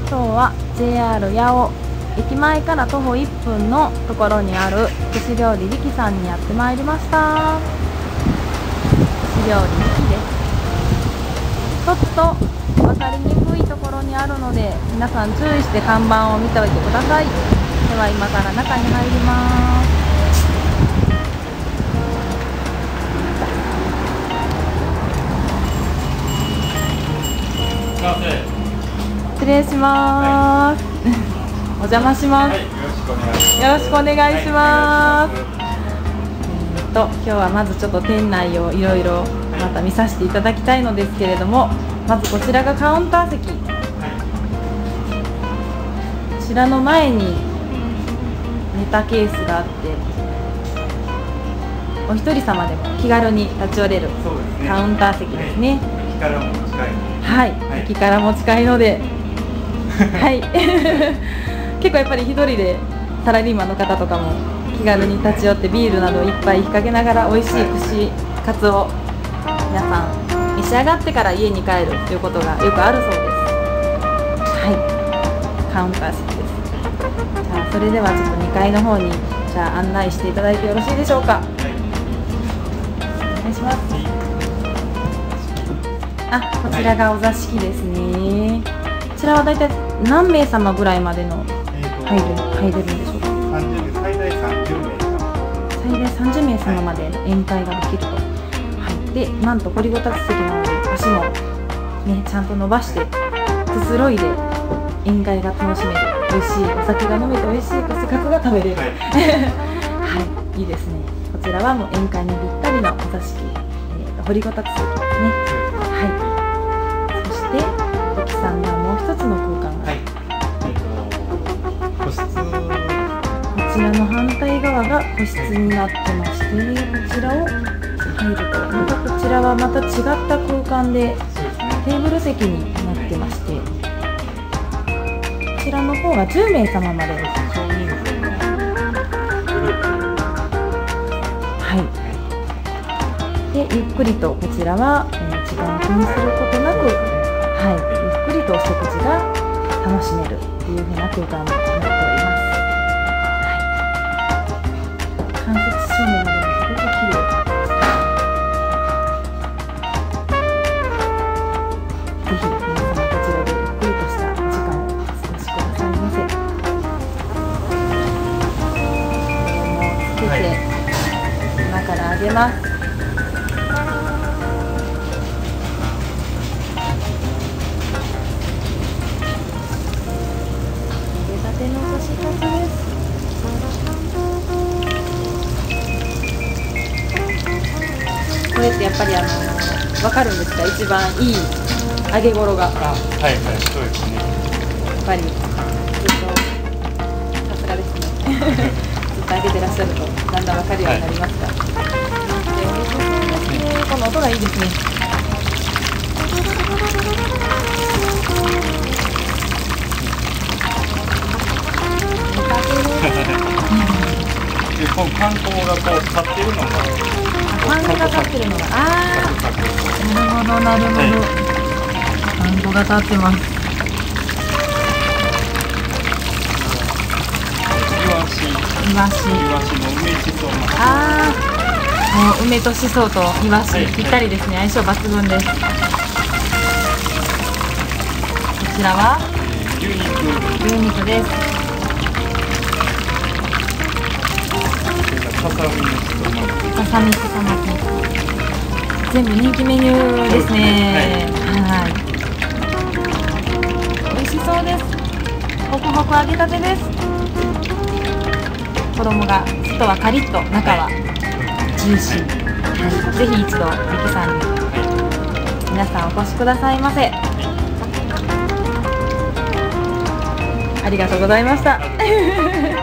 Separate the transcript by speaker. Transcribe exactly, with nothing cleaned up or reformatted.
Speaker 1: 今日は ジェイアール 八尾駅前から徒歩いっぷんのところにある串料理りきさんにやってまいりました。串料理りきです。ちょっと分かりにくいところにあるので皆さん注意して看板を見ておいてください。では今から中に入ります。失礼します。お邪魔します。よろしくお願いします。えっと今日はまずちょっと店内をいろいろまた見させていただきたいのですけれども、まずこちらがカウンター席。こちらの前にネタケースがあって、お一人様でも気軽に立ち寄れるカウンター席ですね。
Speaker 2: 駅からも近い。
Speaker 1: はい、はい、駅からも近いので、はい、結構やっぱり一人でサラリーマンの方とかも気軽に立ち寄ってビールなどを一杯引っ掛けながら美味しい串カツを皆さん召し上がってから家に帰るということがよくあるそうです。はい、カウンター席です。じゃあそれではちょっとにかいの方にじゃあ案内していただいてよろしいでしょうか。はい、お願いします。あ、こちらがお座敷ですね。こちらはだいたい何名様ぐらいまでの入る入れるんでしょうか。
Speaker 2: 最大さんじゅうめいさま。
Speaker 1: 最大さんじゅうめいさままでの宴会ができると。はい。で、なんと掘りごたつ席なので足もねちゃんと伸ばしてくつろいで宴会が楽しめる。美味しいお酒が飲めて美味しい串カツが食べれる。はい、はい、いいですね。こちらはもう宴会にぴったりのお座敷、えー、掘りごたつ席ですね。はい。そして、りきさんにはもう一つの空間が、はい、えー、と個室。こちらの反対側が個室になってまして、こちらを入ると、またこちらはまた違った空間で、テーブル席になってまして、こちらの方がじゅうめいさままでです。はい。で、ゆっくりとこちらは、えー、時間を気にすることなく、はい、ゆっくりとお食事が楽しめるっていう風な空間になっております。はい。間接照明などもすごく綺麗。ぜひ皆さんこちらでゆっくりとした時間をお過ごしくださいませ。もうつけて、今からあげます。これってやっぱりあの分かるんですか、一番いい揚げ頃が。あ、
Speaker 2: はいはい、そうですね。
Speaker 1: やっぱりずっとさすがですね。ずっと揚げてらっしゃるとだんだん分かるようになりますが、はい、で美味しそうですね。この音がいいですね。
Speaker 2: で、この観光がこう立ってるのが。
Speaker 1: パン粉が立ってるのが、ああ、なるほどなるほど。パン粉が立ってます。
Speaker 2: イワシ。
Speaker 1: イワシ。
Speaker 2: イワシの梅しそ。
Speaker 1: ああ、もう梅としそとイワシ、はい、ぴったりですね。相性抜群です。こちらは
Speaker 2: 牛肉。
Speaker 1: 牛肉です。
Speaker 2: ささみのしそ巻き。
Speaker 1: ささみしそ巻き。全部人気メニューですね。はい。美味しそうです。ホクホク揚げたてです。衣が外はカリッと中はジューシー。はい、ぜひ一度りきさんに皆さんお越しくださいませ。ありがとうございました。